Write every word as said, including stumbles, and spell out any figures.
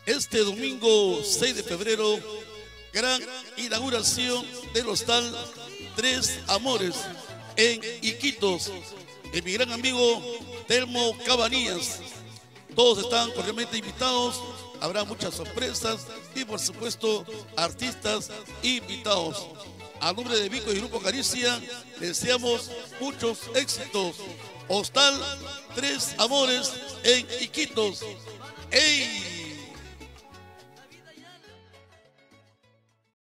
Este domingo seis de febrero, gran inauguración del hostal Tres Amores en Iquitos. En mi gran amigo Telmo Cabanillas. Todos están cordialmente invitados. Habrá muchas sorpresas y, por supuesto, artistas invitados. A nombre de Vico y Grupo Caricia, deseamos muchos éxitos. Hostal Tres Amores en Iquitos. ¡Ey!